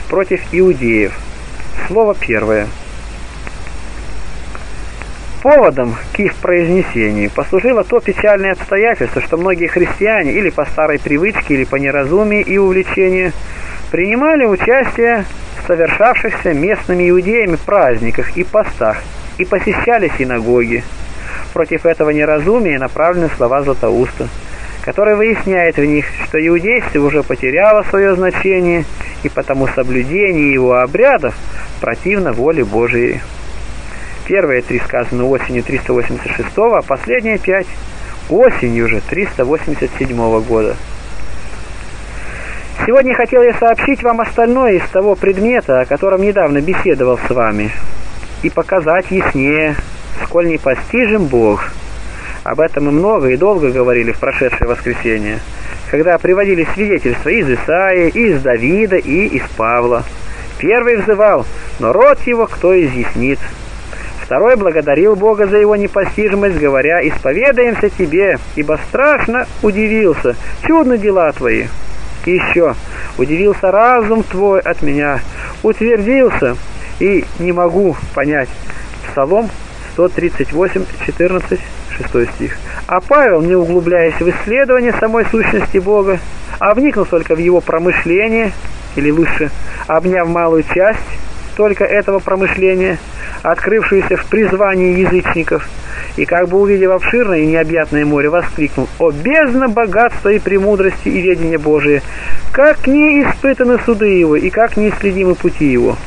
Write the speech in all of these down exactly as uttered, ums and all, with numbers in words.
против иудеев. Слово первое. Поводом к их произнесению послужило то печальное обстоятельство, что многие христиане или по старой привычке, или по неразумию и увлечению принимали участие в совершавшихся местными иудеями праздниках и постах и посещали синагоги. Против этого неразумия направлены слова Златоуста, который выясняет в них, что иудейство уже потеряло свое значение, и потому соблюдение его обрядов противно воле Божией. Первые три сказаны осенью триста восемьдесят шестого, а последние пять осенью же триста восемьдесят седьмого года. Сегодня хотел я сообщить вам остальное из того предмета, о котором недавно беседовал с вами, и показать яснее, сколь непостижим Бог. Об этом мы много и долго говорили в прошедшее воскресенье, когда приводили свидетельства из Исаии, и из Давида, и из Павла. Первый взывал: «Но род его кто изъяснит?» Второй благодарил Бога за его непостижимость, говоря: «Исповедаемся тебе, ибо страшно удивился, чудны дела твои». И еще: «Удивился разум твой от меня, утвердился, и не могу понять». Псалом сто тридцать восемь, четырнадцать, шестой стих. А Павел, не углубляясь в исследование самой сущности Бога, а вникнув только в его промышление, или лучше, обняв малую часть только этого промышления, открывшуюся в призвании язычников, и как бы увидев обширное и необъятное море, воскликнул: «О бездна богатства и премудрости и ведения Божие! Как не испытаны суды его, и как неисследимы пути его!»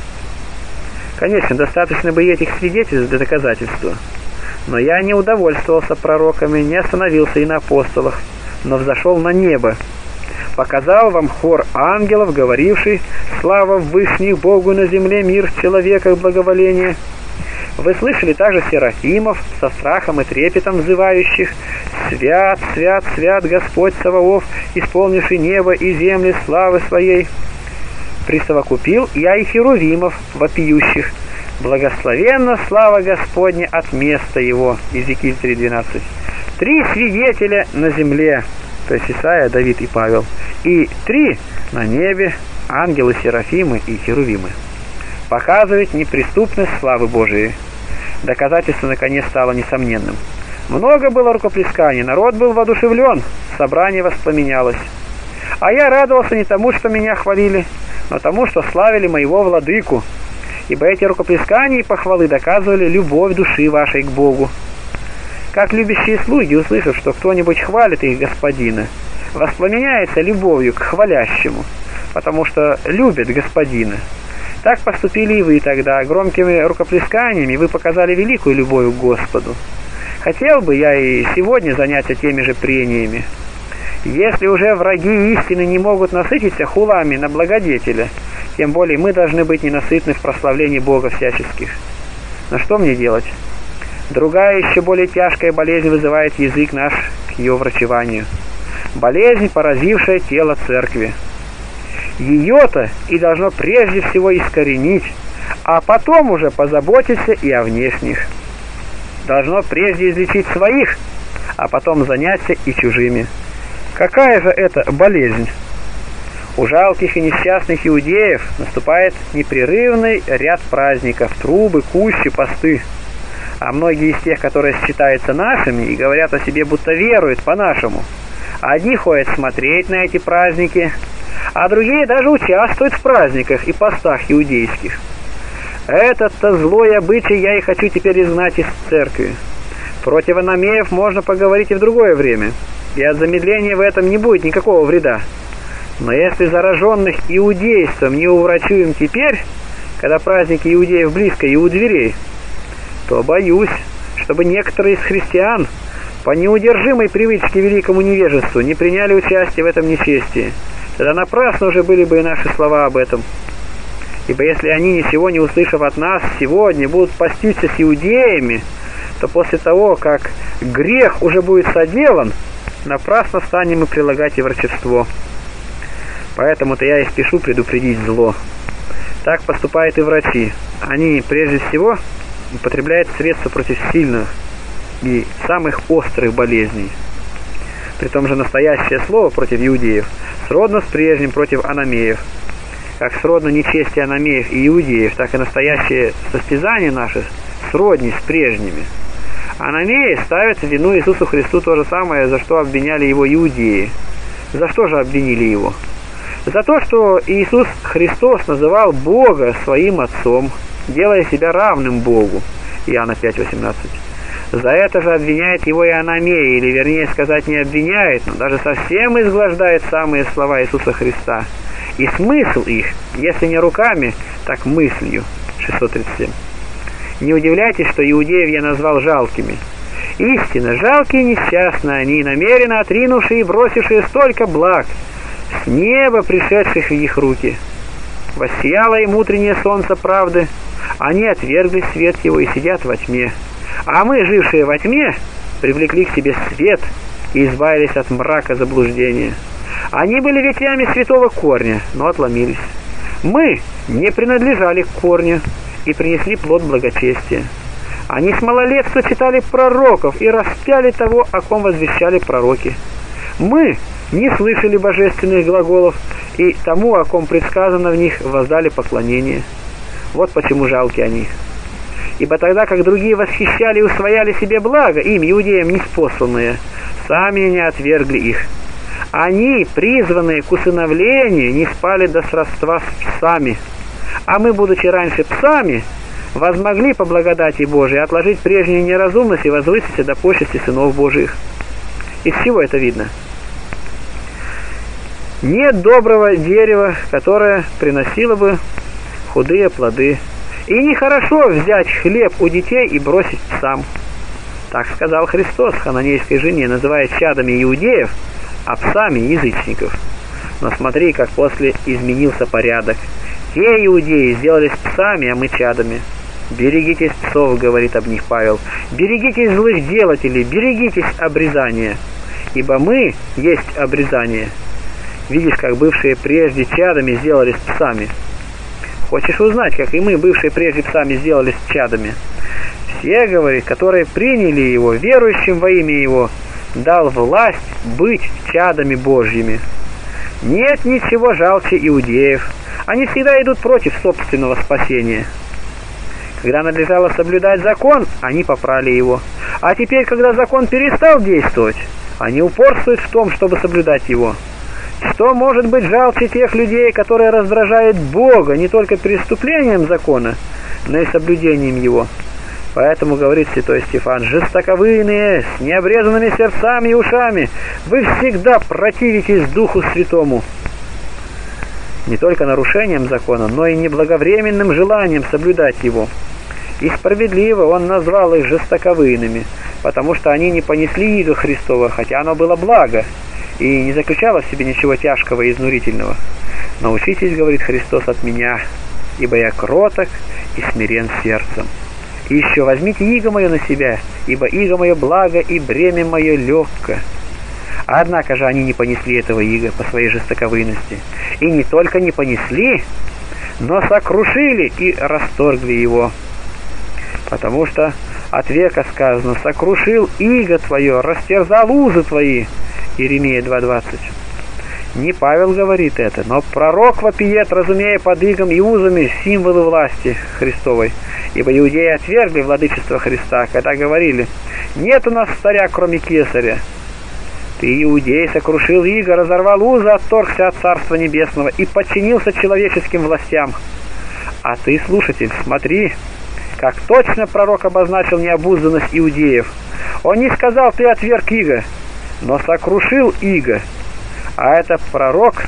Конечно, достаточно бы и этих свидетельств для доказательства. Но я не удовольствовался пророками, не остановился и на апостолах, но взошел на небо. Показал вам хор ангелов, говоривший: «Слава Вышних Богу на земле, мир в человеках благоволение». Вы слышали также серафимов, со страхом и трепетом взывающих: «Свят, свят, свят Господь Саваоф, исполнивший небо и земли славы своей». Присовокупил я и херувимов, вопиющих: «Благословенна слава Господня от места его». Иезекииль три двенадцать. Три свидетеля на земле, то есть Исаия, Давид и Павел, и три на небе, ангелы, серафимы и херувимы. Показывает неприступность славы Божией. Доказательство наконец стало несомненным. Много было рукоплесканий, народ был воодушевлен, собрание воспламенялось. А я радовался не тому, что меня хвалили, но тому, что славили моего владыку, ибо эти рукоплескания и похвалы доказывали любовь души вашей к Богу. Как любящие слуги, услышав, что кто-нибудь хвалит их господина, воспламеняется любовью к хвалящему, потому что любят господина. Так поступили и вы тогда. Громкими рукоплесканиями вы показали великую любовь к Господу. Хотел бы я и сегодня заняться теми же прениями. Если уже враги истины не могут насытиться хулами на благодетеля, тем более мы должны быть ненасытны в прославлении Бога всяческих. Но что мне делать? Другая, еще более тяжкая болезнь вызывает язык наш к ее врачеванию. Болезнь, поразившая тело церкви. Ее-то и должно прежде всего искоренить, а потом уже позаботиться и о внешних. Должно прежде излечить своих, а потом заняться и чужими. Какая же это болезнь? У жалких и несчастных иудеев наступает непрерывный ряд праздников, трубы, кущи, посты. А многие из тех, которые считаются нашими и говорят о себе, будто веруют по-нашему, одни ходят смотреть на эти праздники, а другие даже участвуют в праздниках и постах иудейских. Этот-то злой обычай я и хочу теперь изгнать из церкви. Против аномеев можно поговорить и в другое время, и от замедления в этом не будет никакого вреда. Но если зараженных иудейством не уврачуем теперь, когда праздники иудеев близко и у дверей, то боюсь, чтобы некоторые из христиан по неудержимой привычке великому невежеству не приняли участие в этом нечестии. Тогда напрасно уже были бы и наши слова об этом. Ибо если они, ничего не услышав от нас, сегодня будут поститься с иудеями, то после того, как грех уже будет соделан, напрасно станем мы прилагать и врачевство. Поэтому-то я и спешу предупредить зло. Так поступают и врачи. Они, прежде всего, употребляют средства против сильных и самых острых болезней. При том же настоящее слово против иудеев сродно с прежним против аномеев. как сродно нечестие аномеев и иудеев, так и настоящее состязание наше сродни с прежними. Аномеи ставят в вину Иисусу Христу то же самое, за что обвиняли его иудеи. За что же обвинили его? За то, что Иисус Христос называл Бога своим Отцом, делая себя равным Богу. Иоанна пять восемнадцать. За это же обвиняет его и аномеи, или вернее сказать не обвиняет, но даже совсем изглаждает самые слова Иисуса Христа. И смысл их, если не руками, так мыслью. шестьсот тридцать семь. Не удивляйтесь, что иудеев я назвал жалкими. Истинно, жалкие и несчастные они, намеренно отринувшие и бросившие столько благ, с неба пришедших в их руки. Воссияло им утреннее солнце правды, они отвергли свет его и сидят во тьме. А мы, жившие во тьме, привлекли к себе свет и избавились от мрака заблуждения. Они были ветвями святого корня, но отломились. Мы не принадлежали к корню и принесли плод благочестия. Они с малолетства читали пророков и распяли того, о ком возвещали пророки. Мы не слышали божественных глаголов, и тому, о ком предсказано в них, воздали поклонение. Вот почему жалки они. Ибо тогда, как другие восхищали и усвояли себе благо, им, иудеям неспосланные, сами не отвергли их. Они, призванные к усыновлению, не спали до сродства с псами. А мы, будучи раньше псами, возмогли по благодати Божией отложить прежнюю неразумность и возвыситься до почести сынов Божиих. Из чего это видно? Нет доброго дерева, которое приносило бы худые плоды. И нехорошо взять хлеб у детей и бросить псам. Так сказал Христос хананейской жене, называя чадами иудеев, а псами язычников. Но смотри, как после изменился порядок. Те иудеи сделались псами, а мы чадами. «Берегитесь псов», — говорит об них Павел. «Берегитесь злых делателей, берегитесь обрезания, ибо мы есть обрезание». Видишь, как бывшие прежде чадами сделались псами. Хочешь узнать, как и мы, бывшие прежде псами, сделались чадами? Все, говорит, которые приняли его, верующим во имя его, дал власть быть чадами Божьими. Нет ничего жалче иудеев. Они всегда идут против собственного спасения. Когда надлежало соблюдать закон, они попрали его. А теперь, когда закон перестал действовать, они упорствуют в том, чтобы соблюдать его. Что может быть жалче тех людей, которые раздражают Бога не только преступлением закона, но и соблюдением его? Поэтому, говорит святой Стефан, жестоковыйные, с необрезанными сердцами и ушами, вы всегда противитесь Духу Святому. Не только нарушением закона, но и неблаговременным желанием соблюдать его. И справедливо он назвал их жестоковыйными, потому что они не понесли иго Христова, хотя оно было благо, и не заключало в себе ничего тяжкого и изнурительного. «Научитесь, — говорит Христос, — от меня, ибо я кроток и смирен сердцем. И еще возьмите иго мое на себя, ибо иго мое благо и бремя мое легко». Однако же они не понесли этого ига по своей жестоковыйности. И не только не понесли, но сокрушили и расторгли его. Потому что от века сказано: «Сокрушил иго твое, растерзал узы твои». Иеремия два двадцать. Не Павел говорит это, но пророк вопиет, разумея под игом и узами символы власти Христовой. Ибо иудеи отвергли владычество Христа, когда говорили: «Нет у нас царя, кроме кесаря». Ты, иудей, сокрушил иго, разорвал узы, отторгся от Царства Небесного и подчинился человеческим властям. А ты, слушатель, смотри, как точно пророк обозначил необузданность иудеев. Он не сказал: «Ты отверг иго», но сокрушил иго. А это пророк,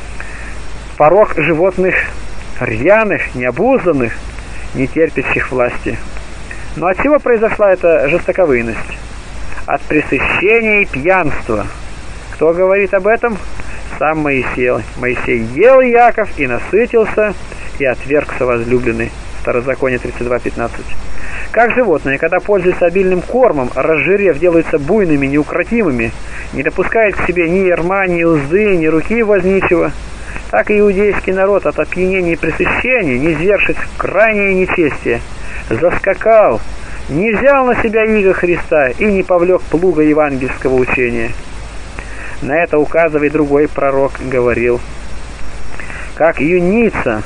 порок животных рьяных, необузданных, не терпящих власти. Но от чего произошла эта жестоковыйность? От пресыщения и пьянства. Кто говорит об этом? Сам Моисей. Моисей ел Яков и насытился, и отвергся возлюбленный. Второзаконие тридцать два пятнадцать. Как животные, когда пользуются обильным кормом, разжирев, делаются буйными, неукротимыми, не допускают к себе ни ярма, ни узды, ни руки возничего, так и иудейский народ от опьянения и пресыщения, не звершит крайнее нечестие, заскакал, не взял на себя иго Христа и не повлек плуга евангельского учения. На это указывает другой пророк, говорил: как юница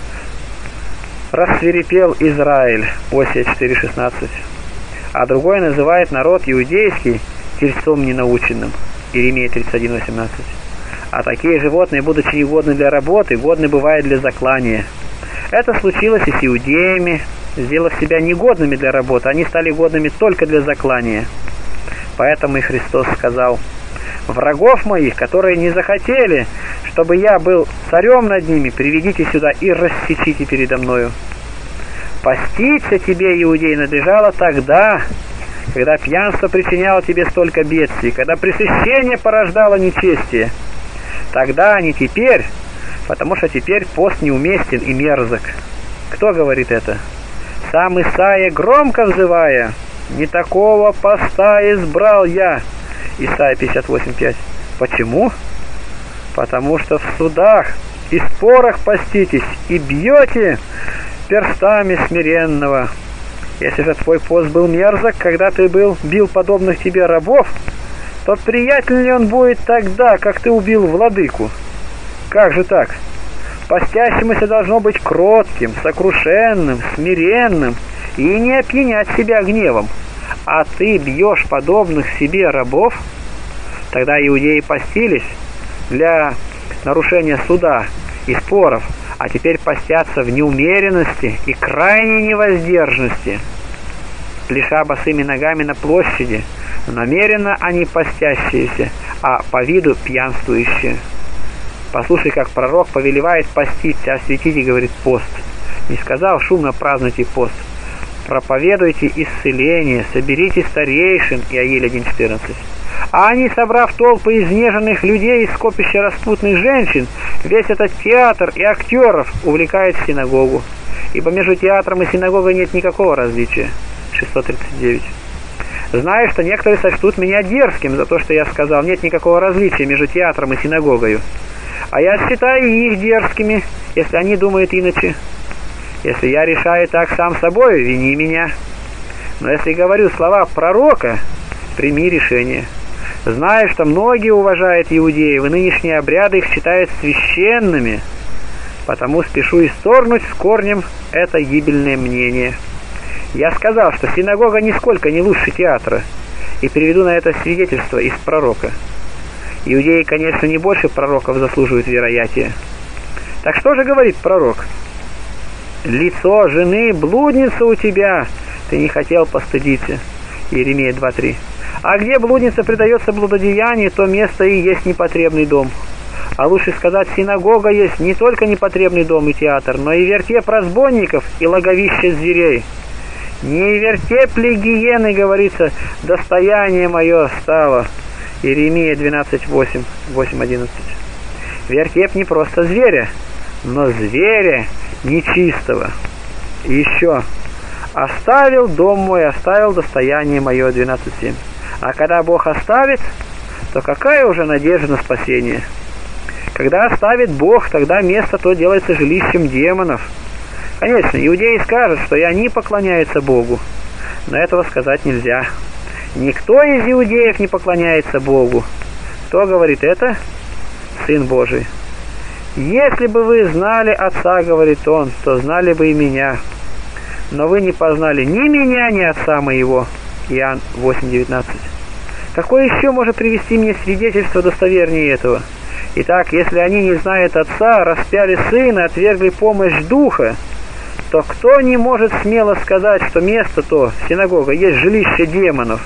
рассвирепел Израиль, Осия четыре шестнадцать. А другой называет народ иудейский тельцом ненаученным, Иеремия тридцать один восемнадцать. А такие животные, будучи негодны для работы, годны бывают для заклания. Это случилось и с иудеями, сделав себя негодными для работы, они стали годными только для заклания. Поэтому и Христос сказал: «Врагов моих, которые не захотели, чтобы я был царем над ними, приведите сюда и рассечите передо мною». Поститься тебе, иудей, надлежало тогда, когда пьянство причиняло тебе столько бедствий, когда пресыщение порождало нечестие. Тогда, а не теперь, потому что теперь пост неуместен и мерзок. Кто говорит это? Сам Исаия, громко взывая: «Не такого поста избрал я». Исайя пятьдесят восемь пять. Почему? Потому что в судах и спорах поститесь и бьете перстами смиренного. Если же твой пост был мерзок, когда ты был, бил подобных тебе рабов, то приятен ли он будет тогда, как ты убил владыку? Как же так? Постящемуся должно быть кротким, сокрушенным, смиренным и не опьянять себя гневом. А ты бьешь подобных себе рабов? Тогда иудеи постились для нарушения суда и споров, а теперь постятся в неумеренности и крайней невоздержанности, лежа босыми ногами на площади. Намеренно они постящиеся, а по виду пьянствующие. Послушай, как пророк повелевает поститься, осветите, говорит, пост. Не сказал шумно празднуйте пост. Проповедуйте исцеление, соберите старейшин, Иаиль один четырнадцать. А они, собрав толпы изнеженных людей из скопища распутных женщин, весь этот театр и актеров увлекает в синагогу. Ибо между театром и синагогой нет никакого различия. шестьсот тридцать девять. Знаю, что некоторые сочтут меня дерзким за то, что я сказал, нет никакого различия между театром и синагогою. А я считаю их дерзкими, если они думают иначе. Если я решаю так сам собой, вини меня. Но если говорю слова пророка, прими решение. Знаю, что многие уважают иудеев, и нынешние обряды их считают священными, потому спешу исторгнуть с корнем это гибельное мнение. Я сказал, что синагога нисколько не лучше театра, и приведу на это свидетельство из пророка. Иудеи, конечно, не больше пророков заслуживают вероятия. Так что же говорит пророк? «Лицо жены блудница у тебя, ты не хотел постыдиться». Иеремия два три. А где блудница предается блудодеянию, то место и есть непотребный дом. А лучше сказать, синагога есть не только непотребный дом и театр, но и вертеп разбойников и логовище зверей. Не вертеп ли гиены, говорится, достояние мое стало. Иеремия двенадцать восемь, восемь одиннадцать. Вертеп не просто зверя, но зверя нечистого. И еще. Оставил дом мой, оставил достояние мое, двенадцать семь. А когда Бог оставит, то какая уже надежда на спасение? Когда оставит Бог, тогда место то делается жилищем демонов. Конечно, иудеи скажут, что и они поклоняются Богу, но этого сказать нельзя. Никто из иудеев не поклоняется Богу. Кто говорит это? Сын Божий. Если бы вы знали Отца, говорит Он, то знали бы и Меня. Но вы не познали ни Меня, ни Отца Моего. Иоанн восемь девятнадцать. Какое еще может привести мне свидетельство достовернее этого? Итак, если они не знают Отца, распяли Сына, отвергли помощь Духа, то кто не может смело сказать, что место то, синагога, есть жилище демонов?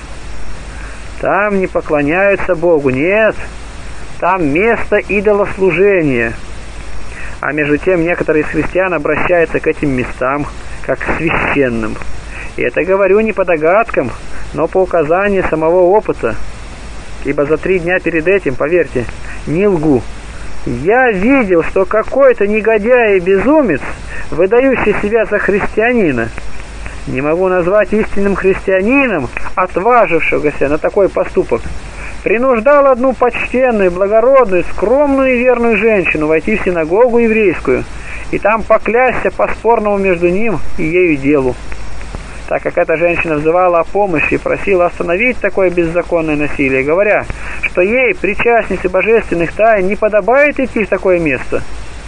Там не поклоняются Богу, нет, там место идолослужения. А между тем некоторые из христиан обращаются к этим местам, как к священным. И это говорю не по догадкам, но по указанию самого опыта. Ибо за три дня перед этим, поверьте, не лгу, я видел, что какой-то негодяй и безумец, выдающий себя за христианина, не могу назвать истинным христианином, отважившегося на такой поступок, принуждал одну почтенную, благородную, скромную и верную женщину войти в синагогу еврейскую и там поклясться по спорному между ним и ею делу. Так как эта женщина взывала о помощи и просила остановить такое беззаконное насилие, говоря, что ей, причастнице божественных тайн, не подобает идти в такое место,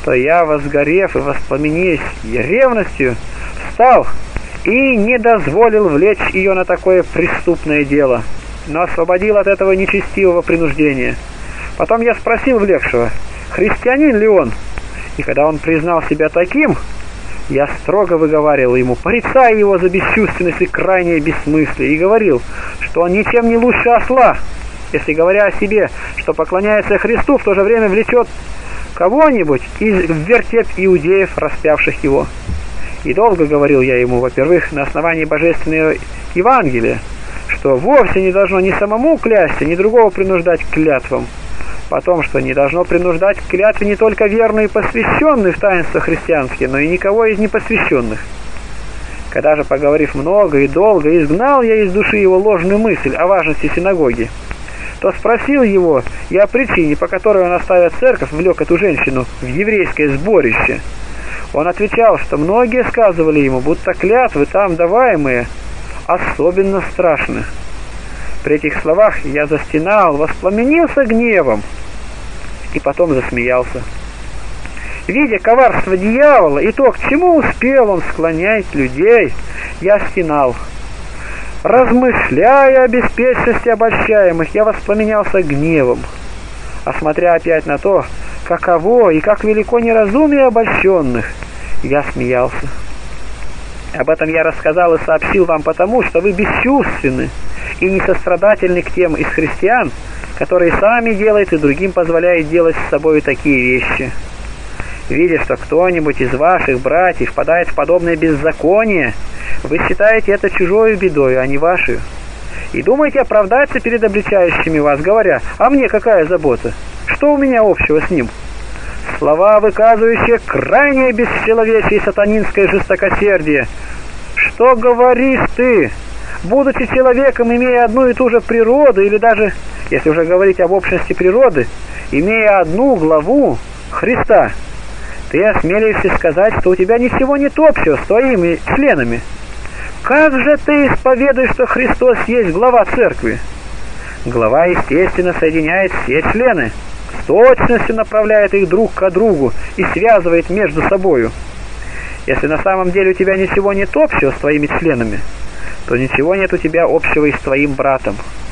что я, возгорев и воспламенись ревностью, встал и не дозволил влечь ее на такое преступное дело, но освободил от этого нечестивого принуждения. Потом я спросил влегшего, христианин ли он, и когда он признал себя таким, я строго выговаривал ему, порицая его за бесчувственность и крайнее бессмыслие, и говорил, что он ничем не лучше осла, если, говоря о себе, что поклоняется Христу, в то же время влечет кого-нибудь из вертеп иудеев, распявших его. И долго говорил я ему, во-первых, на основании божественного Евангелия, что вовсе не должно ни самому клясться, ни другого принуждать к клятвам. Потом, что не должно принуждать к клятве не только верные и посвященные в таинства христианские, но и никого из непосвященных. Когда же, поговорив много и долго, изгнал я из души его ложную мысль о важности синагоги, то спросил его и о причине, по которой он, оставив церковь, влек эту женщину в еврейское сборище. Он отвечал, что многие сказывали ему, будто клятвы там даваемые особенно страшны. При этих словах я застенал, воспламенился гневом и потом засмеялся. Видя коварство дьявола и то, к чему успел он склонять людей, я стенал. Размышляя о беспечности обольщаемых, я воспламенялся гневом. А смотря опять на то, каково и как велико неразумие обольщенных, я смеялся. Об этом я рассказал и сообщил вам потому, что вы бесчувственны и несострадательны к тем из христиан, которые сами делают и другим позволяют делать с собой такие вещи. Видя, что кто-нибудь из ваших братьев впадает в подобное беззаконие, вы считаете это чужой бедой, а не вашей. И думаете оправдаться перед обличающими вас, говоря, а мне какая забота? Что у меня общего с ним? Слова, выказывающие крайнее бесчеловечие и сатанинское жестокосердие. Что говоришь ты? Будучи человеком, имея одну и ту же природу, или даже, если уже говорить об общности природы, имея одну главу Христа, ты осмелишься сказать, что у тебя ничего нет общего с твоими членами. Как же ты исповедуешь, что Христос есть глава церкви? Глава, естественно, соединяет все члены, с точностью направляет их друг к другу и связывает между собою. Если на самом деле у тебя ничего нет общего с твоими членами, то ничего нет у тебя общего и с твоим братом.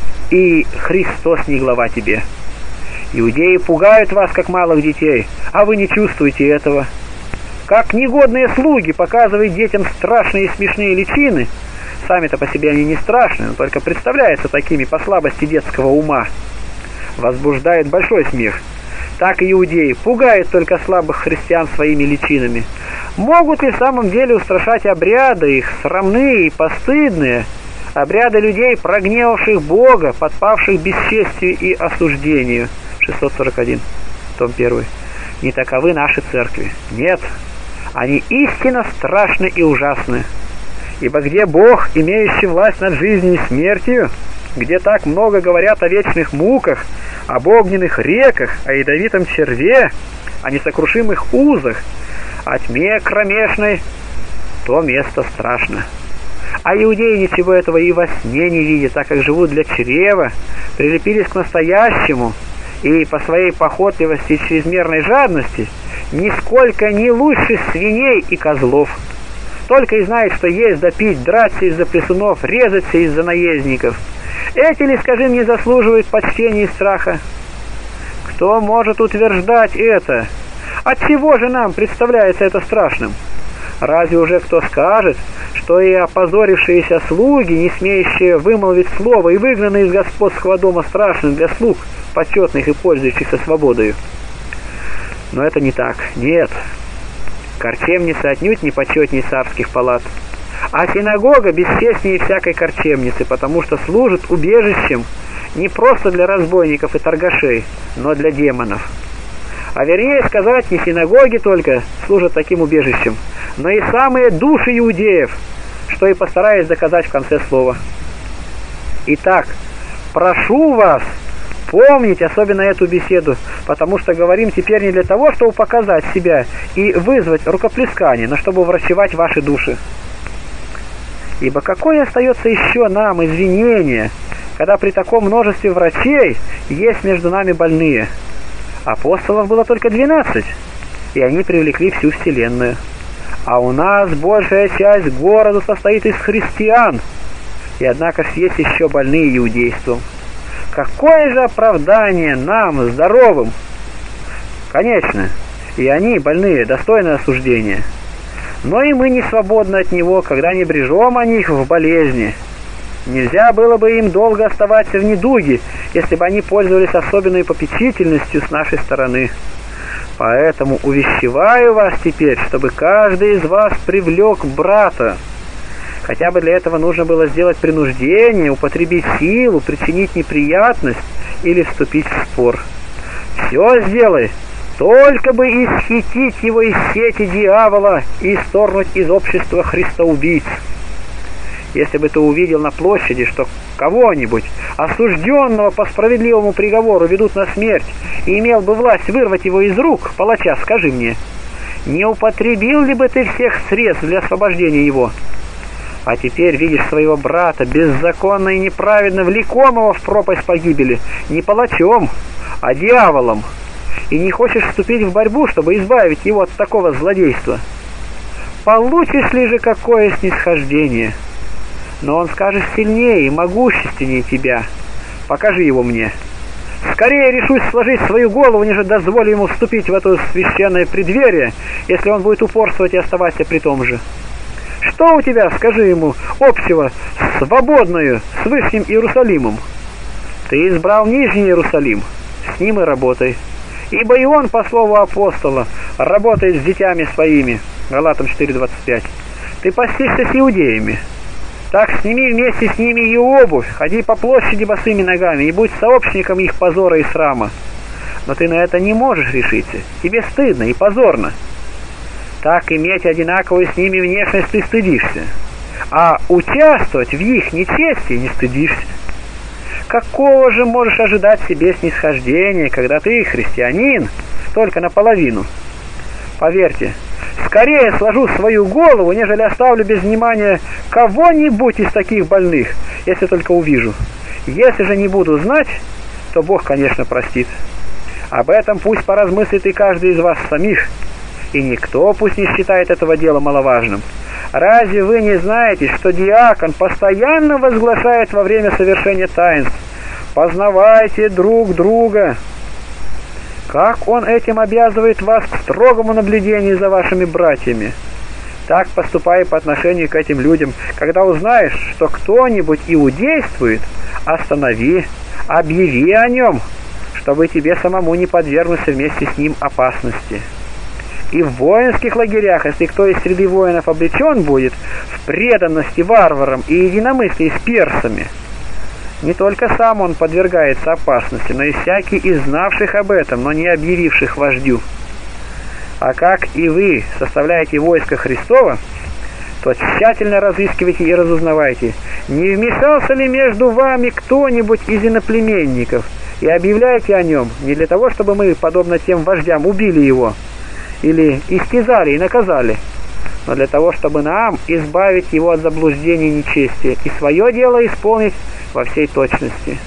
И Христос не глава тебе. Иудеи пугают вас, как малых детей, а вы не чувствуете этого. Как негодные слуги показывают детям страшные и смешные личины, сами-то по себе они не страшные, но только представляются такими по слабости детского ума, возбуждает большой смех. Так и иудеи пугают только слабых христиан своими личинами. Могут ли в самом деле устрашать обряды их, срамные и постыдные, обряды людей, прогневавших Бога, подпавших бесчестию и осуждению? шестьсот сорок один, том первый. Не таковы наши церкви. Нет, они истинно страшны и ужасны. Ибо где Бог, имеющий власть над жизнью и смертью, где так много говорят о вечных муках, об огненных реках, о ядовитом черве, о несокрушимых узах, о тьме кромешной, то место страшно. А иудеи ничего этого и во сне не видят, так как живут для чрева, прилепились к настоящему, и по своей похотливости и чрезмерной жадности нисколько не лучше свиней и козлов. Только и знает, что есть да пить, драться из-за плесунов, резаться из-за наездников. Эти ли, скажи мне, заслуживают почтения и страха? Кто может утверждать это? Отчего же нам представляется это страшным? Разве уже кто скажет, что и опозорившиеся слуги, не смеющие вымолвить слово, и выгнанные из господского дома страшным для слуг, почетных и пользующихся свободою? Но это не так. Нет. Корчемница отнюдь не почетней царских палат. А синагога бесчестнее всякой корчемницы, потому что служит убежищем не просто для разбойников и торгашей, но для демонов. А вернее сказать, не синагоги только служат таким убежищем, но и самые души иудеев, что и постараюсь доказать в конце слова. Итак, прошу вас помнить особенно эту беседу, потому что говорим теперь не для того, чтобы показать себя и вызвать рукоплескание, но чтобы врачевать ваши души. Ибо какое остается еще нам извинение, когда при таком множестве врачей есть между нами больные? Апостолов было только двенадцать, и они привлекли всю вселенную. А у нас большая часть города состоит из христиан, и однако ж есть еще больные иудейством. Какое же оправдание нам, здоровым? Конечно, и они, больные, достойны осуждения. Но и мы не свободны от него, когда не брежем о них в болезни. Нельзя было бы им долго оставаться в недуге, если бы они пользовались особенной попечительностью с нашей стороны. Поэтому увещеваю вас теперь, чтобы каждый из вас привлек брата. Хотя бы для этого нужно было сделать принуждение, употребить силу, причинить неприятность или вступить в спор. Все сделай, только бы исхитить его из сети дьявола и исторгнуть из общества христоубийц. Если бы ты увидел на площади, что кого-нибудь, осужденного по справедливому приговору, ведут на смерть, и имел бы власть вырвать его из рук палача, скажи мне, не употребил ли бы ты всех средств для освобождения его? А теперь видишь своего брата, беззаконно и неправедно влекомого в пропасть погибели, не палачом, а дьяволом, и не хочешь вступить в борьбу, чтобы избавить его от такого злодейства. Получишь ли же какое снисхождение? Но он скажет сильнее и могущественнее тебя. Покажи его мне. Скорее решусь сложить свою голову, нежели дозволю ему вступить в это священное преддверие, если он будет упорствовать и оставаться при том же. Что у тебя, скажи ему, общего с свободною, с Вышним Иерусалимом? Ты избрал Нижний Иерусалим, с ним и работай. Ибо и он, по слову апостола, работает с детьми своими. Галатам четыре двадцать пять. Ты постишься с иудеями. Так сними вместе с ними и обувь, ходи по площади босыми ногами и будь сообщником их позора и срама. Но ты на это не можешь решиться. Тебе стыдно и позорно. Так иметь одинаковую с ними внешность ты стыдишься, а участвовать в их нечестии не стыдишься. Какого же можешь ожидать себе снисхождения, когда ты, христианин, только наполовину? Поверьте, скорее сложу свою голову, нежели оставлю без внимания кого-нибудь из таких больных, если только увижу. Если же не буду знать, то Бог, конечно, простит. Об этом пусть поразмыслит и каждый из вас самих, и никто пусть не считает этого дела маловажным. Разве вы не знаете, что диакон постоянно возглашает во время совершения таинств: «Познавайте друг друга»? Как он этим обязывает вас к строгому наблюдению за вашими братьями? Так поступай по отношению к этим людям. Когда узнаешь, что кто-нибудь иудействует, останови, объяви о нем, чтобы тебе самому не подвергнуться вместе с ним опасности. И в воинских лагерях, если кто из среды воинов облечен будет в преданности варварам и единомыслии с персами, не только сам он подвергается опасности, но и всякий из знавших об этом, но не объявивших вождю. А как и вы составляете войско Христово, то тщательно разыскивайте и разузнавайте, не вмешался ли между вами кто-нибудь из иноплеменников, и объявляйте о нем не для того, чтобы мы, подобно тем вождям, убили его, или истязали и наказали, но для того, чтобы нам избавить его от заблуждения и нечестия и свое дело исполнить во всей точности.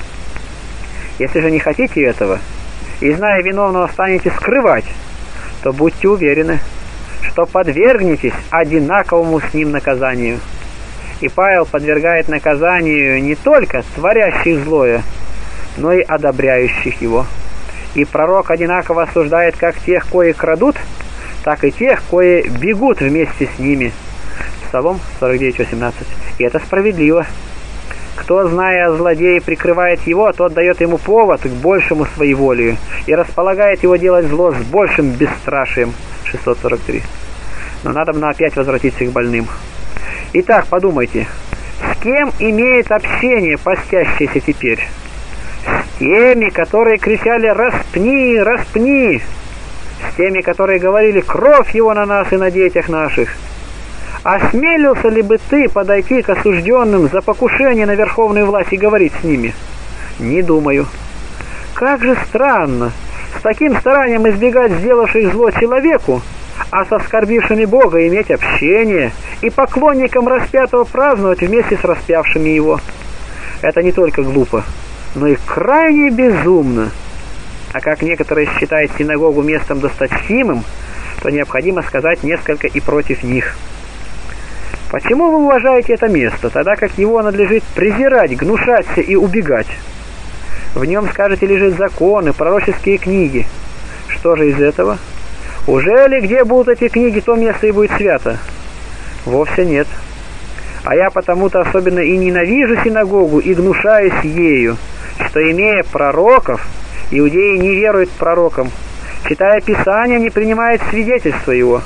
Если же не хотите этого, и, зная виновного, станете скрывать, то будьте уверены, что подвергнетесь одинаковому с ним наказанию. И Павел подвергает наказанию не только творящих злое, но и одобряющих его. И пророк одинаково осуждает как тех, кои крадут, так и тех, кои бегут вместе с ними. Псалом сорок девять восемнадцать. И это справедливо. Кто, зная о злодее, прикрывает его, тот дает ему повод к большему своеволию и располагает его делать зло с большим бесстрашием. шестьсот сорок три. Но надо бы опять возвратиться к больным. Итак, подумайте, с кем имеет общение постящийся теперь? С теми, которые кричали «Распни! Распни!», с теми, которые говорили «Кровь его на нас и на детях наших». Осмелился ли бы ты подойти к осужденным за покушение на верховную власть и говорить с ними? Не думаю. Как же странно, с таким старанием избегать сделавших зло человеку, а с оскорбившими Бога иметь общение и поклонникам распятого праздновать вместе с распявшими его. Это не только глупо, но и крайне безумно. А как некоторые считают синагогу местом досточтимым, то необходимо сказать несколько и против них. Почему вы уважаете это место, тогда как его надлежит презирать, гнушаться и убегать? В нем, скажете, лежит законы, пророческие книги. Что же из этого? Уже ли где будут эти книги, то место и будет свято? Вовсе нет. А я потому-то особенно и ненавижу синагогу и гнушаюсь ею, что, имея пророков, иудеи не веруют пророкам, читая Писание, не принимают свидетельства его.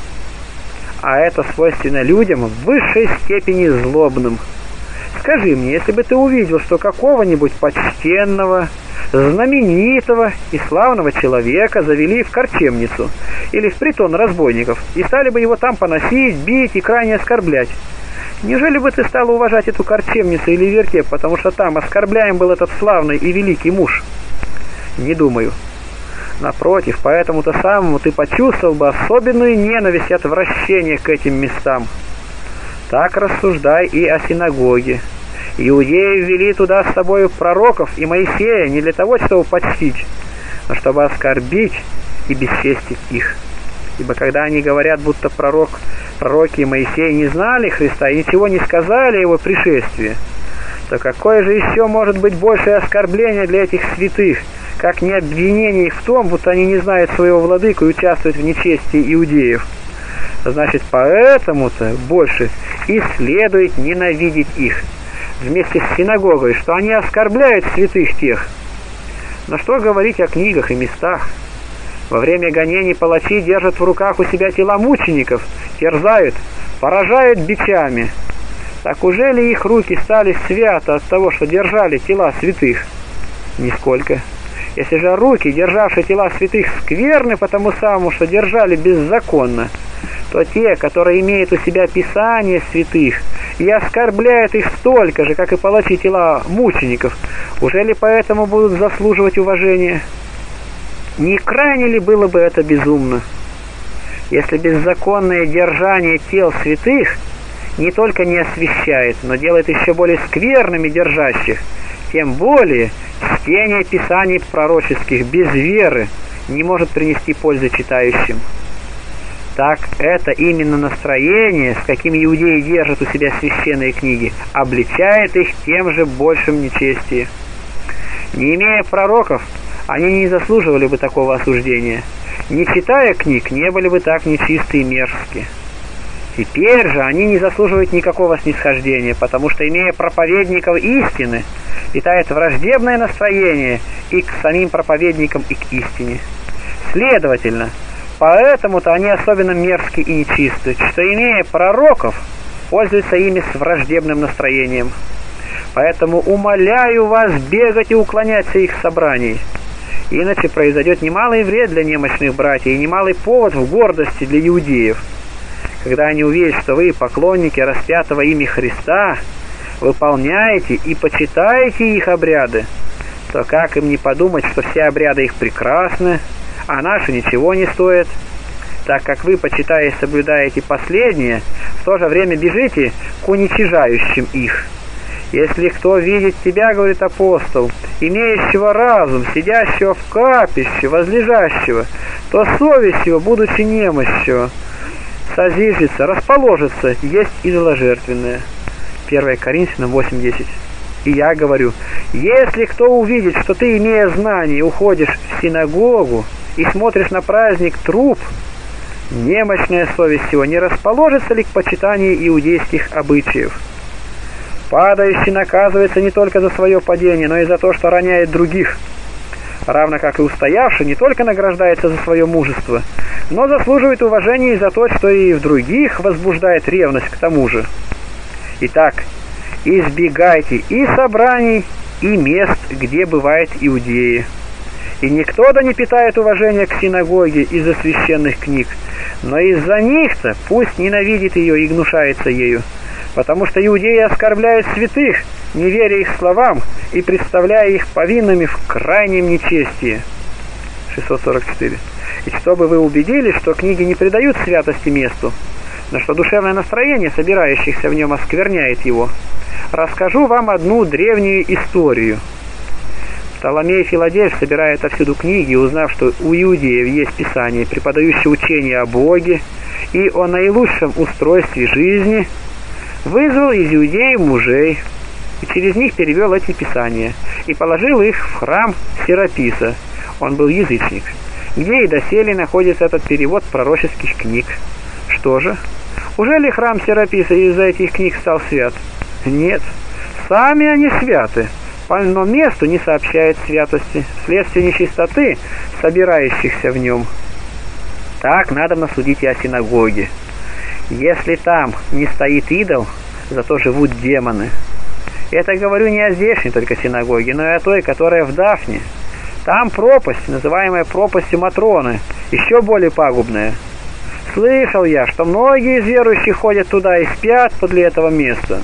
А это свойственно людям в высшей степени злобным. Скажи мне, если бы ты увидел, что какого-нибудь почтенного, знаменитого и славного человека завели в корчемницу или в притон разбойников и стали бы его там поносить, бить и крайне оскорблять, неужели бы ты стал уважать эту корчемницу или вертеп, потому что там оскорбляем был этот славный и великий муж? Не думаю. Напротив, поэтому-то самому ты почувствовал бы особенную ненависть и отвращение к этим местам. Так рассуждай и о синагоге. Иудеи ввели туда с собой пророков и Моисея не для того, чтобы почтить, но чтобы оскорбить и бесчестить их. Ибо когда они говорят, будто пророк, пророки и Моисей не знали Христа и ничего не сказали о его пришествии, то какое же еще может быть большее оскорбление для этих святых, как не обвинение их в том, будто они не знают своего владыку и участвуют в нечестии иудеев? Значит, поэтому-то больше и следует ненавидеть их вместе с синагогой, что они оскорбляют святых тех. Но что говорить о книгах и местах? Во время гонений палачи держат в руках у себя тела мучеников, терзают, поражают бичами. Так уже ли их руки стали святы от того, что держали тела святых? Нисколько. Если же руки, державшие тела святых, скверны потому самому, что держали беззаконно, то те, которые имеют у себя Писание святых и оскорбляют их столько же, как и палачи тела мучеников, уже ли поэтому будут заслуживать уважения? Не крайне ли было бы это безумно? Если беззаконное держание тел святых не только не освящает, но делает еще более скверными держащих, тем более чтение Писаний пророческих без веры не может принести пользы читающим. Так это именно настроение, с каким иудеи держат у себя священные книги, обличает их тем же большим нечестием. Не имея пророков, они не заслуживали бы такого осуждения. Не читая книг, не были бы так нечисты и мерзки. Теперь же они не заслуживают никакого снисхождения, потому что, имея проповедников истины, питает враждебное настроение и к самим проповедникам, и к истине. Следовательно, поэтому-то они особенно мерзки и нечисты, что, имея пророков, пользуются ими с враждебным настроением. Поэтому умоляю вас бегать и уклоняться их собраний. Иначе произойдет немалый вред для немощных братьев и немалый повод в гордости для иудеев. Когда они увидят, что вы, поклонники распятого ими Христа, выполняете и почитаете их обряды, то как им не подумать, что все обряды их прекрасны, а наши ничего не стоят, так как вы, почитая и соблюдаете последние, в то же время бежите к уничижающим их. Если кто видит тебя, говорит апостол, имеющего разум, сидящего в капище, возлежащего, то совесть его, будучи немощью, созижется, расположится, есть идоложертвенное. первое Коринфянам восемь десять. И я говорю, если кто увидит, что ты, имея знание, уходишь в синагогу и смотришь на праздник труп, немощная совесть его не расположится ли к почитанию иудейских обычаев? Падающий наказывается не только за свое падение, но и за то, что роняет других. Равно как и устоявший не только награждается за свое мужество, но заслуживает уважения и за то, что и в других возбуждает ревность к тому же. Итак, избегайте и собраний, и мест, где бывают иудеи. И никто да не питает уважения к синагоге из-за священных книг, но из-за них-то пусть ненавидит ее и гнушается ею, потому что иудеи оскорбляют святых, не веря их словам и представляя их повинными в крайнем нечестии. шестьсот сорок четыре. И чтобы вы убедились, что книги не придают святости месту, но что душевное настроение собирающихся в нем оскверняет его, расскажу вам одну древнюю историю. Птоломей Филадельф, собирая отовсюду книги, узнав, что у иудеев есть писание, преподающее учение о Боге и о наилучшем устройстве жизни, вызвал из иудеев мужей, и через них перевел эти писания, и положил их в храм Сераписа, он был язычник, где и доселе находится этот перевод пророческих книг. Что же? Уже ли храм Сераписа из-за этих книг стал свят? Нет, сами они святы, но месту не сообщает святости, вследствие нечистоты, собирающихся в нем. Так надо судить и о синагоге. Если там не стоит идол, зато живут демоны. Это говорю не о здешней только синагоге, но и о той, которая в Дафне. Там пропасть, называемая пропастью Матроны, еще более пагубная. Слышал я, что многие из верующих ходят туда и спят подле этого места.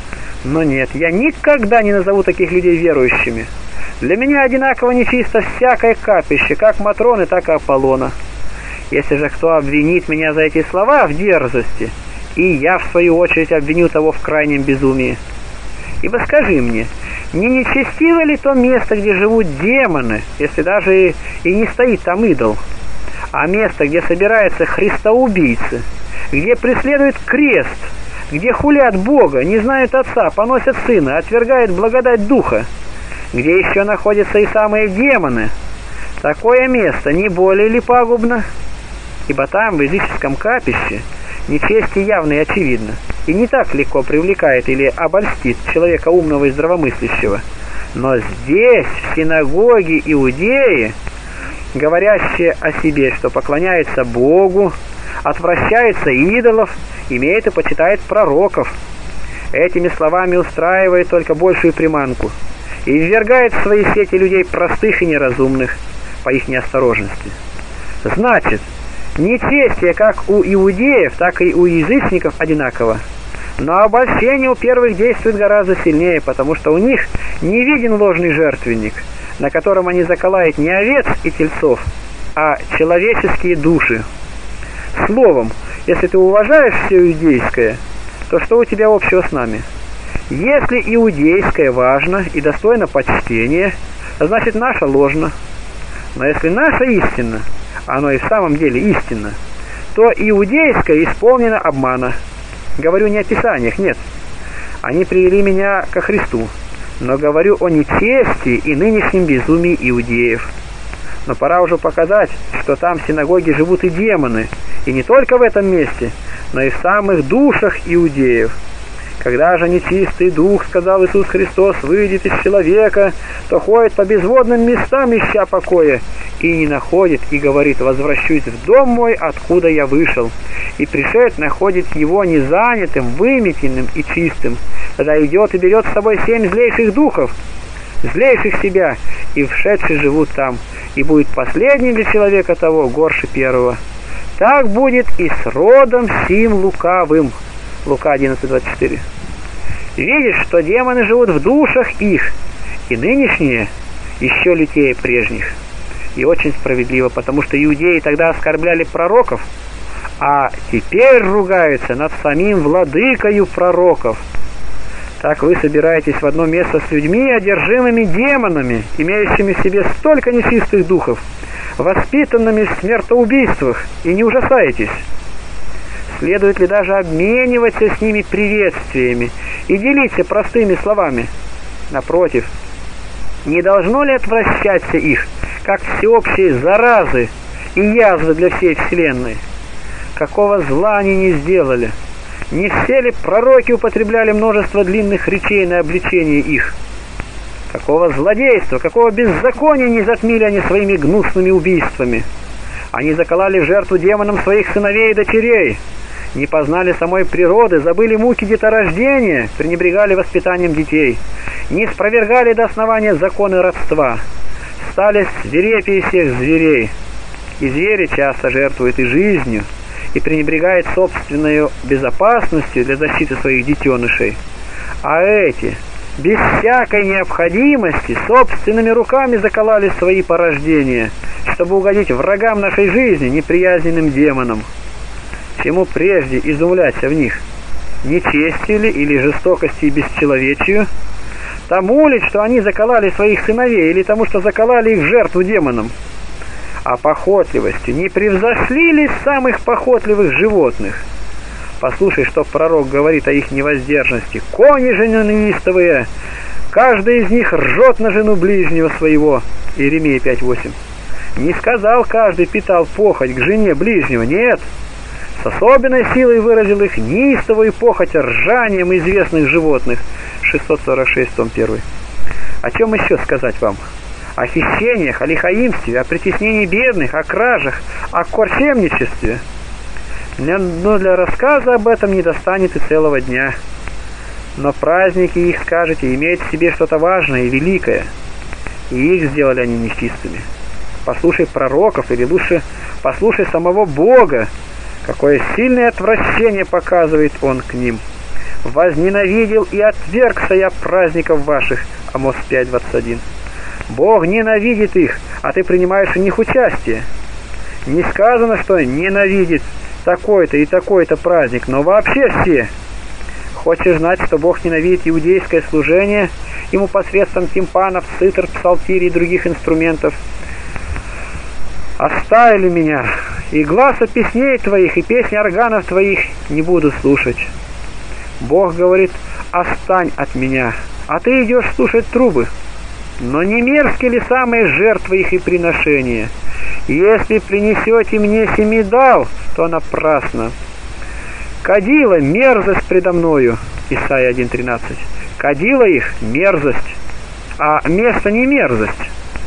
Но нет, я никогда не назову таких людей верующими. Для меня одинаково нечисто всякое капище, как Матроны, так и Аполлона. Если же кто обвинит меня за эти слова в дерзости, и я, в свою очередь, обвиню того в крайнем безумии. Ибо скажи мне, не нечестиво ли то место, где живут демоны, если даже и, и не стоит там идол, а место, где собираются христоубийцы, где преследуют крест, где хулят Бога, не знают Отца, поносят Сына, отвергают благодать Духа, где еще находятся и самые демоны, такое место не более ли пагубно? Ибо там, в языческом капище, нечестие явно и очевидно, и не так легко привлекает или обольстит человека умного и здравомыслящего. Но здесь, в синагоге иудеи, говорящие о себе, что поклоняются Богу, отвращаются идолов, имеют и почитают пророков, этими словами устраивает только большую приманку и ввергает в свои сети людей простых и неразумных по их неосторожности. Значит, нечестие как у иудеев, так и у язычников одинаково. Но обольщение у первых действует гораздо сильнее, потому что у них не виден ложный жертвенник, на котором они заколают не овец и тельцов, а человеческие души. Словом, если ты уважаешь все иудейское, то что у тебя общего с нами? Если иудейское важно и достойно почтения, значит наше ложно. Но если наше истинно, оно и в самом деле истинно, то иудейское исполнено обмана. Говорю не о Писаниях, нет. Они привели меня ко Христу, но говорю о нечестии и нынешнем безумии иудеев. Но пора уже показать, что там в синагоге живут и демоны, и не только в этом месте, но и в самых душах иудеев. Когда же нечистый дух, сказал Иисус Христос, выйдет из человека, то ходит по безводным местам, ища покоя, и не находит, и говорит: возвращусь в дом мой, откуда я вышел. И пришед находит его незанятым, выметенным и чистым. Тогда идет и берет с собой семь злейших духов, злейших себя, и вшедшие живут там, и будет последний для человека того горше первого. Так будет и с родом сим лукавым. Лука одиннадцать двадцать четыре. Видишь, что демоны живут в душах их, и нынешние еще лютее прежних. И очень справедливо, потому что иудеи тогда оскорбляли пророков, а теперь ругаются над самим владыкою пророков. Так вы собираетесь в одно место с людьми, одержимыми демонами, имеющими в себе столько нечистых духов, воспитанными в смертоубийствах, и не ужасаетесь. Следует ли даже обмениваться с ними приветствиями и делиться простыми словами? Напротив, не должно ли отвращаться их, как всеобщие заразы и язвы для всей вселенной? Какого зла они не сделали? Не все ли пророки употребляли множество длинных речей на обличение их? Какого злодейства, какого беззакония не затмили они своими гнусными убийствами? Они закололи в жертву демонам своих сыновей и дочерей, не познали самой природы, забыли муки деторождения, пренебрегали воспитанием детей, не спровергали до основания законы родства, стали свирепее всех зверей. И звери часто жертвуют и жизнью, и пренебрегают собственной безопасностью для защиты своих детенышей. А эти, без всякой необходимости, собственными руками закололи свои порождения, чтобы угодить врагам нашей жизни, неприязненным демонам. Чему прежде изумляться в них? Нечестию ли или жестокости и бесчеловечию? Тому ли, что они закололи своих сыновей, или тому, что закололи их в жертву демонам? А похотливостью не превзошли ли самых похотливых животных? Послушай, что пророк говорит о их невоздержанности. Кони же неистовые, каждый из них ржет на жену ближнего своего. Иеремия пять восемь. Не сказал каждый питал похоть к жене ближнего, нет. С особенной силой выразил их неистовую похоть ржанием известных животных. шестьсот сорок шесть, том первый. О чем еще сказать вам? О хищениях, о лихаимстве, о притеснении бедных, о кражах, о корчемничестве. Но для рассказа об этом не достанет и целого дня. Но праздники их, скажете, имеют в себе что-то важное и великое. И их сделали они нечистыми. Послушай пророков, или лучше послушай самого Бога, какое сильное отвращение показывает Он к ним. «Возненавидел и отвергся я праздников ваших» Амос пять двадцать один. Бог ненавидит их, а ты принимаешь в них участие. Не сказано, что ненавидит такой-то и такой-то праздник, но вообще все. Хочешь знать, что Бог ненавидит иудейское служение, ему посредством тимпанов, цитр, псалтирий и других инструментов? «Оставили меня, и гласа песней твоих, и песни органов твоих не буду слушать». Бог говорит: «Отстань от меня», а ты идешь слушать трубы. Но не мерзки ли самые жертвы их и приношения? Если принесете мне семидал, то напрасно. Кадила — мерзость предо мною. Исайя один тринадцать. Кадила их — мерзость, а место не мерзость.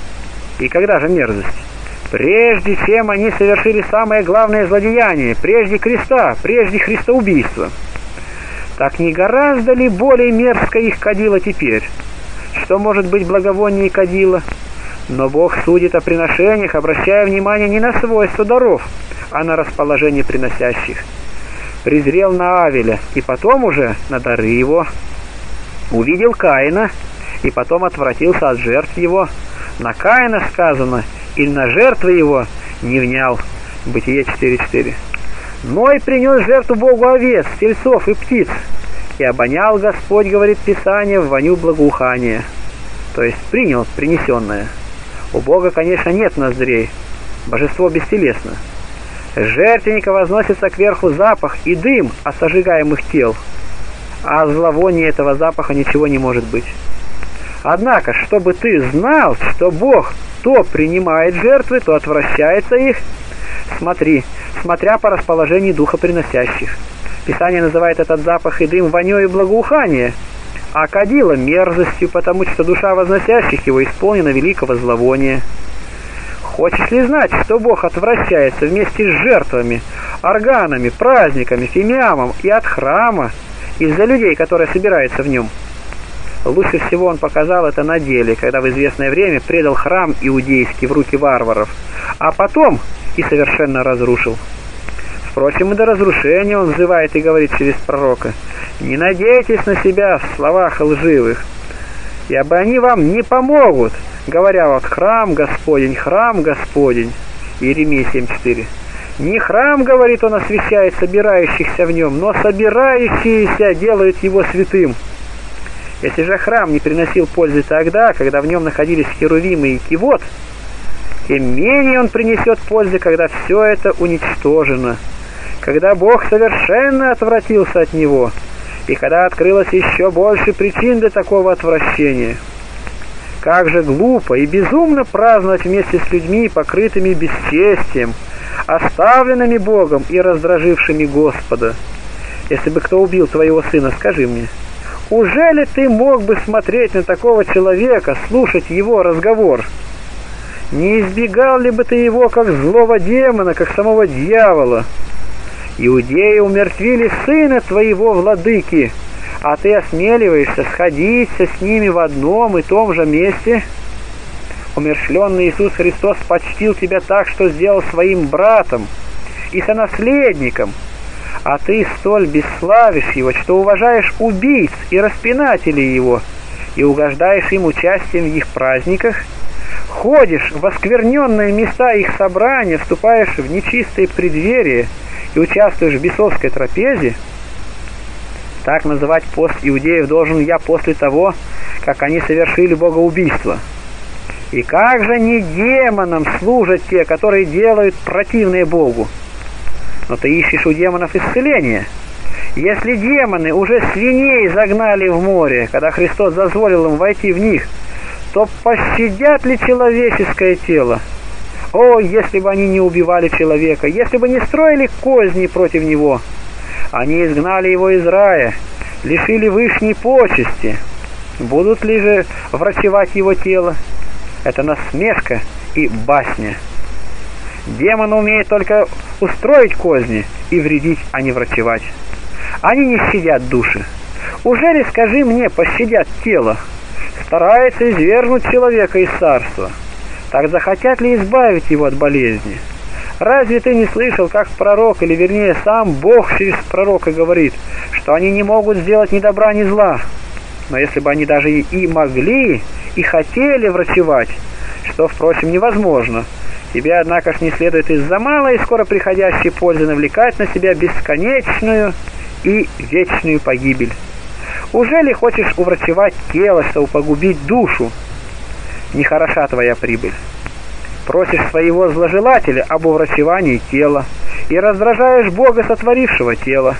И когда же мерзость? Прежде чем они совершили самое главное злодеяние, прежде креста, прежде христоубийства. Так не гораздо ли более мерзко их кадила теперь? Что может быть благовоннее кадила? Но Бог судит о приношениях, обращая внимание не на свойства даров, а на расположение приносящих. Презрел на Авеля, и потом уже на дары его. Увидел Каина, и потом отвратился от жертв его. На Каина сказано, и на жертвы его не внял. Бытие четыре четыре. Ной принес жертву Богу овец, тельцов и птиц, и обонял Господь, говорит Писание, в воню благоухания. То есть принял принесенное. У Бога, конечно, нет ноздрей, божество бестелесно. С жертвенника возносится кверху запах и дым от сожигаемых тел, а о зловонии этого запаха ничего не может быть. Однако, чтобы ты знал, что Бог то принимает жертвы, то отвращается их, смотри, смотря по расположению духа приносящих. Писание называет этот запах и дым вонёю благоухания, а кадила мерзостью, потому что душа возносящих его исполнена великого зловония. Хочешь ли знать, что Бог отвращается вместе с жертвами, органами, праздниками, фимиамом и от храма из-за людей, которые собираются в нем? Лучше всего он показал это на деле, когда в известное время предал храм иудейский в руки варваров, а потом и совершенно разрушил. Впрочем, и до разрушения он взывает и говорит через пророка: «Не надейтесь на себя в словах лживых, ибо они вам не помогут, говоря вот храм Господень, храм Господень». Иеремия семь четыре. Не храм, говорит он, освящает собирающихся в нем, но собирающиеся делают его святым. Если же храм не приносил пользы тогда, когда в нем находились херувимы и кивот, тем менее он принесет пользы, когда все это уничтожено, когда Бог совершенно отвратился от него, и когда открылось еще больше причин для такого отвращения. Как же глупо и безумно праздновать вместе с людьми, покрытыми бесчестием, оставленными Богом и раздражившими Господа. Если бы кто убил твоего сына, скажи мне, ужели ты мог бы смотреть на такого человека, слушать его разговор? Не избегал ли бы ты его, как злого демона, как самого дьявола? Иудеи умертвили сына твоего владыки, а ты осмеливаешься сходиться с ними в одном и том же месте? Умерщвленный Иисус Христос почтил тебя так, что сделал своим братом и сонаследником, а ты столь бесславишь его, что уважаешь убийц и распинателей его, и угождаешь им участием в их праздниках, ходишь в оскверненные места их собрания, вступаешь в нечистые преддверия и участвуешь в бесовской трапезе. Так называть пост иудеев должен я после того, как они совершили богоубийство. И как же не демонам служат те, которые делают противное Богу? Но ты ищешь у демонов исцеления. Если демоны уже свиней загнали в море, когда Христос дозволил им войти в них, то пощадят ли человеческое тело? О, если бы они не убивали человека, если бы не строили козни против него! Они изгнали его из рая, лишили вышней почести. Будут ли же врачевать его тело? Это насмешка и басня. Демон умеет только устроить козни и вредить, а не врачевать. Они не щадят души. Ужели, скажи мне, пощадят тело? Стараются извергнуть человека из царства. Так захотят ли избавить его от болезни? Разве ты не слышал, как пророк, или вернее сам Бог через пророка говорит, что они не могут сделать ни добра, ни зла? Но если бы они даже и могли, и хотели врачевать, что, впрочем, невозможно, тебе, однако ж, не следует из-за малой и скоро приходящей пользы навлекать на себя бесконечную и вечную погибель. Ужели хочешь уврачевать тело, чтобы погубить душу? Нехороша твоя прибыль. Просишь своего зложелателя об уврачевании тела и раздражаешь Бога, сотворившего тело.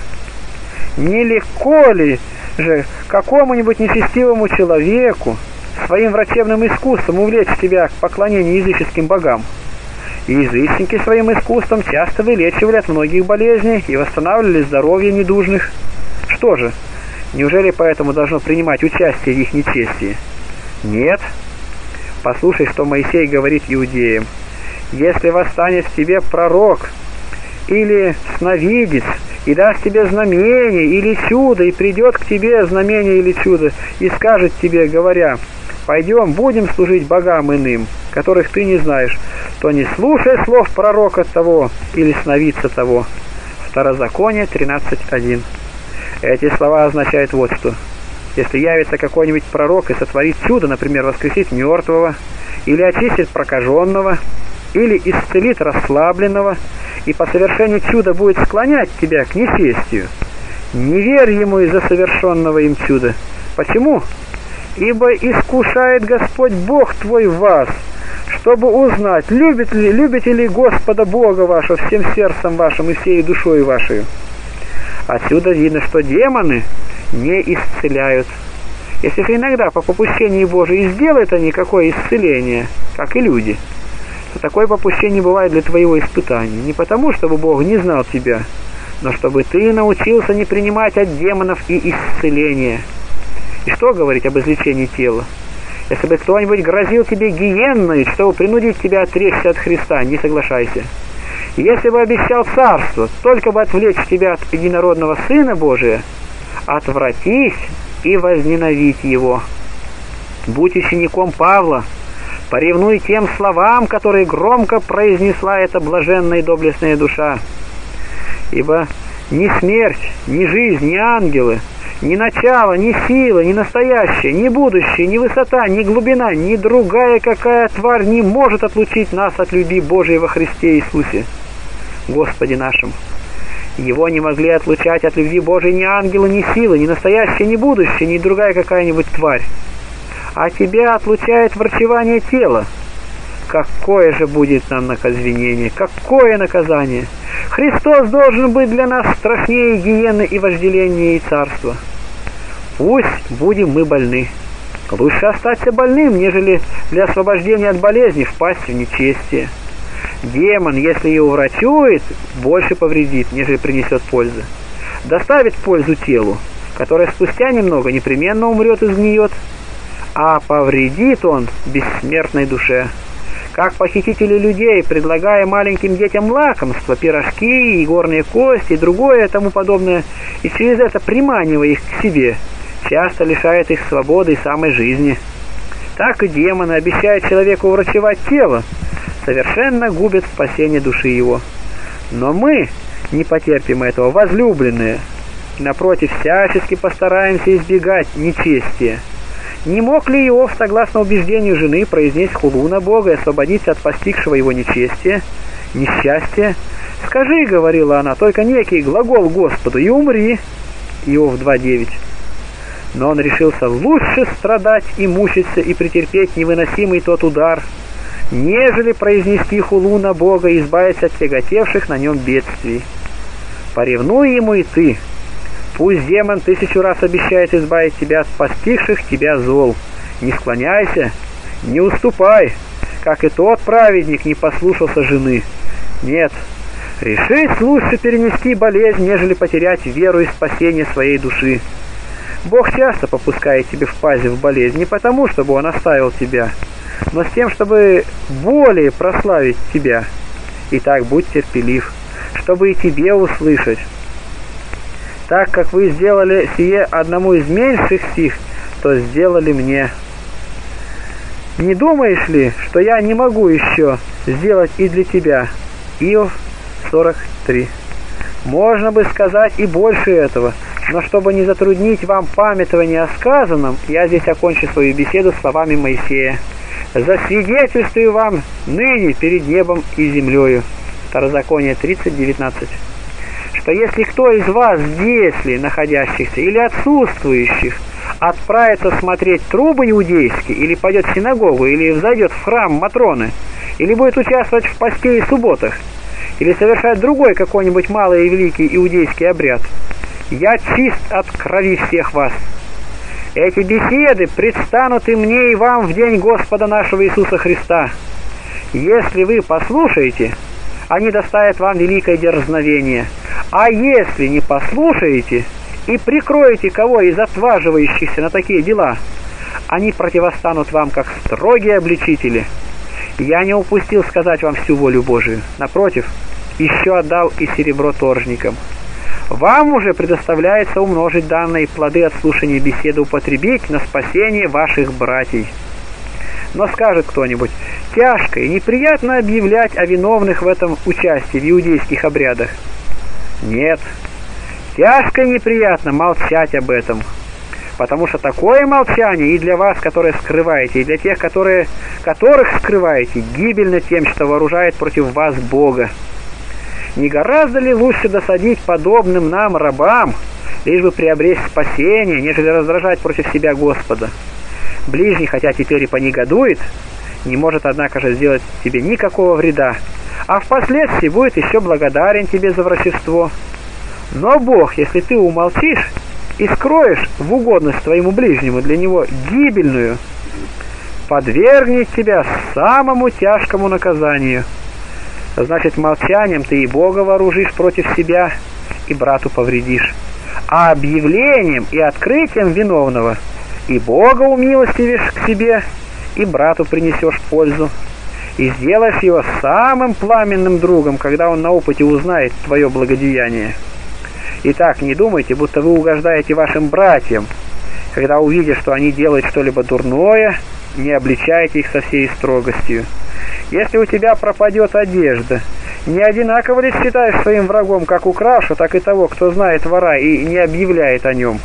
Нелегко ли же какому-нибудь нечестивому человеку своим врачебным искусством увлечь тебя к поклонению языческим богам? И язычники своим искусством часто вылечивали от многих болезней и восстанавливали здоровье недужных. Что же, неужели поэтому должно принимать участие в их нечестии? Нет. Послушай, что Моисей говорит иудеям. Если восстанет в тебе пророк или сновидец, и даст тебе знамение или чудо, и придет к тебе знамение или чудо, и скажет тебе, говоря: пойдем, будем служить богам иным, которых ты не знаешь, то не слушай слов пророка того или сновидца того. Второзаконие тринадцать один. Эти слова означают вот что. Если явится какой-нибудь пророк и сотворит чудо, например, воскресит мертвого, или очистит прокаженного, или исцелит расслабленного, и по совершению чуда будет склонять тебя к нечестию, не верь ему из-за совершенного им чуда. Почему? Ибо искушает Господь Бог твой вас, чтобы узнать, любит ли, любите ли Господа Бога вашего всем сердцем вашим и всей душой вашей. Отсюда видно, что демоны не исцеляют. Если же иногда по попущению Божию сделают они какое исцеление, как и люди, то такое попущение бывает для твоего испытания. Не потому, чтобы Бог не знал тебя, но чтобы ты научился не принимать от демонов и исцеления. И что говорить об излечении тела? Если бы кто-нибудь грозил тебе гиенной, чтобы принудить тебя отречься от Христа, не соглашайся. Если бы обещал царство, только бы отвлечь тебя от единородного Сына Божия, отвратись и возненавидь его. Будь учеником Павла, поревнуй тем словам, которые громко произнесла эта блаженная и доблестная душа. Ибо ни смерть, ни жизнь, ни ангелы, ни начало, ни сила, ни настоящее, ни будущее, ни высота, ни глубина, ни другая какая тварь не может отлучить нас от любви Божией во Христе Иисусе, Господе нашим. Его не могли отлучать от любви Божией ни ангелы, ни силы, ни настоящее, ни будущее, ни другая какая-нибудь тварь. А тебя отлучает врачевание тела. Какое же будет нам наказание? Какое наказание? Христос должен быть для нас страшнее гиены и вожделения и царства. Пусть будем мы больны. Лучше остаться больным, нежели для освобождения от болезни впасть в нечестие. Демон, если и уврачует, больше повредит, нежели принесет пользы. Доставит пользу телу, которое спустя немного непременно умрет и сгниет, а повредит он бессмертной душе. Как похитители людей, предлагая маленьким детям лакомства, пирожки, и горные кости, и другое тому подобное, и через это приманивая их к себе, часто лишает их свободы и самой жизни. Так и демоны, обещая человеку уврачевать тело, совершенно губят спасение души его. Но мы не потерпим этого, возлюбленные. Напротив, всячески постараемся избегать нечестия. Не мог ли Иов, согласно убеждению жены, произнести хулу на Бога и освободиться от постигшего его нечестия, несчастья? «Скажи, — говорила она, — только некий глагол Господу, и умри». Иов два девять. Но он решился лучше страдать и мучиться и претерпеть невыносимый тот удар, нежели произнести хулу на Бога и избавиться от тяготевших на нем бедствий. Поревнуй ему и ты. Пусть демон тысячу раз обещает избавить тебя от постигших тебя зол. Не склоняйся, не уступай, как и тот праведник не послушался жены. Нет, решись лучше перенести болезнь, нежели потерять веру и спасение своей души. Бог часто попускает тебе впасть в болезнь не потому, чтобы Он оставил тебя, но с тем, чтобы более прославить тебя. Итак, будь терпелив, чтобы и тебе услышать. Так как вы сделали сие одному из меньших сих, то сделали мне. Не думаешь ли, что я не могу еще сделать и для тебя? Иов сорок три. Можно бы сказать и больше этого, но чтобы не затруднить вам памятование о сказанном, я здесь окончу свою беседу словами Моисея. «Засвидетельствую вам ныне перед небом и землею». Второзаконие тридцать девятнадцать. Что если кто из вас здесь ли находящихся или отсутствующих отправится смотреть трубы иудейские, или пойдет в синагогу, или взойдет в храм Матроны, или будет участвовать в посте и субботах, или совершать другой какой-нибудь малый и великий иудейский обряд, я чист от крови всех вас. Эти беседы предстанут и мне, и вам в день Господа нашего Иисуса Христа. Если вы послушаете, они доставят вам великое дерзновение. А если не послушаете и прикроете кого из отваживающихся на такие дела, они противостанут вам, как строгие обличители. Я не упустил сказать вам всю волю Божию. Напротив, еще отдал и серебро торжникам. Вам уже предоставляется умножить данные плоды от слушания беседы употребить на спасение ваших братьев. Но скажет кто-нибудь: тяжко и неприятно объявлять о виновных в этом участии в иудейских обрядах. Нет, тяжко и неприятно молчать об этом, потому что такое молчание и для вас, которые скрываете, и для тех, которые, которых скрываете, гибельно тем, что вооружает против вас Бога. Не гораздо ли лучше досадить подобным нам рабам, лишь бы приобрести спасение, нежели раздражать против себя Господа? Ближний, хотя теперь и понегодует, не может, однако же, сделать тебе никакого вреда, а впоследствии будет еще благодарен тебе за врачество. Но Бог, если ты умолчишь и скроешь в угодность твоему ближнему для него гибельную, подвергнет тебя самому тяжкому наказанию. Значит, молчанием ты и Бога вооружишь против себя, и брату повредишь. А объявлением и открытием виновного и Бога умилостивишь к себе, и брату принесешь пользу, и сделаешь его самым пламенным другом, когда он на опыте узнает твое благодеяние. Итак, не думайте, будто вы угождаете вашим братьям, когда увидя, что они делают что-либо дурное, не обличайте их со всей строгостью. Если у тебя пропадет одежда, не одинаково ли считаешь своим врагом как укравшего, так и того, кто знает вора и не объявляет о нем?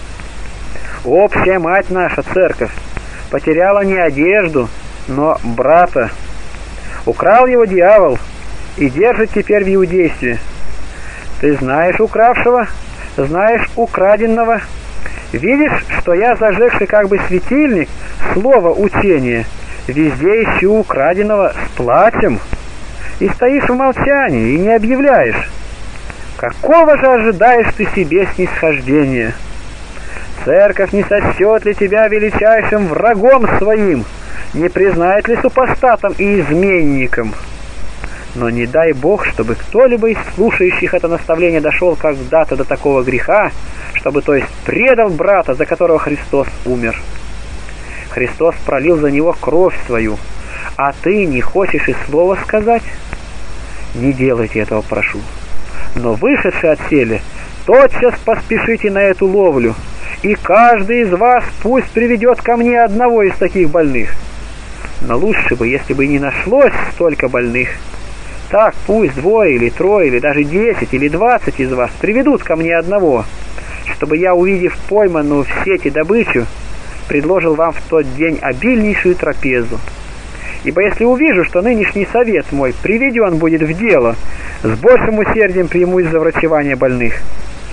Общая мать наша, церковь, потеряла не одежду, но брата. Украл его дьявол и держит теперь в иудействе. Ты знаешь укравшего, знаешь украденного. Видишь, что я, зажегший как бы светильник, слово учения, везде ищу украденного с плачем, и стоишь в молчании и не объявляешь. Какого же ожидаешь ты себе снисхождения? Церковь не сочтет ли тебя величайшим врагом своим, не признает ли супостатом и изменником? Но не дай Бог, чтобы кто-либо из слушающих это наставление дошел когда-то до такого греха, чтобы, то есть, предал брата, за которого Христос умер. Христос пролил за него кровь свою, а ты не хочешь и слова сказать? Не делайте этого, прошу. Но вышедшие отселе, тотчас поспешите на эту ловлю, и каждый из вас пусть приведет ко мне одного из таких больных. Но лучше бы, если бы не нашлось столько больных. Так пусть двое или трое, или даже десять, или двадцать из вас приведут ко мне одного, чтобы я, увидев пойманную в сети добычу, предложил вам в тот день обильнейшую трапезу. Ибо если увижу, что нынешний совет мой приведен будет в дело, с большим усердием примусь за врачевание больных.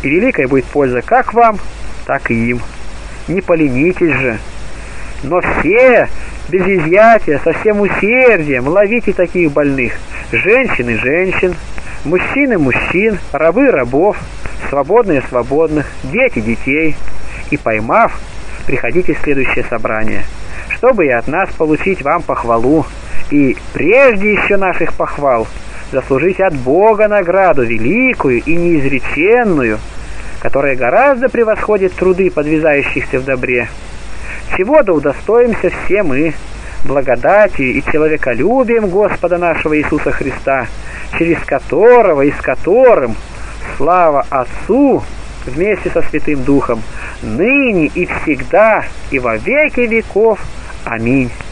и великая будет польза как вам, так и им. Не поленитесь же, но все без изъятия, со всем усердием ловите таких больных, женщин и женщин, мужчин и мужчин, рабы рабов, свободные свободных, дети детей, и поймав, приходите в следующее собрание, чтобы и от нас получить вам похвалу, и прежде еще наших похвал заслужить от Бога награду великую и неизреченную, которая гораздо превосходит труды подвязающихся в добре. Чего да удостоимся все мы, благодатью и человеколюбием Господа нашего Иисуса Христа, через которого и с которым слава Отцу вместе со Святым Духом, ныне и всегда и во веки веков. Аминь.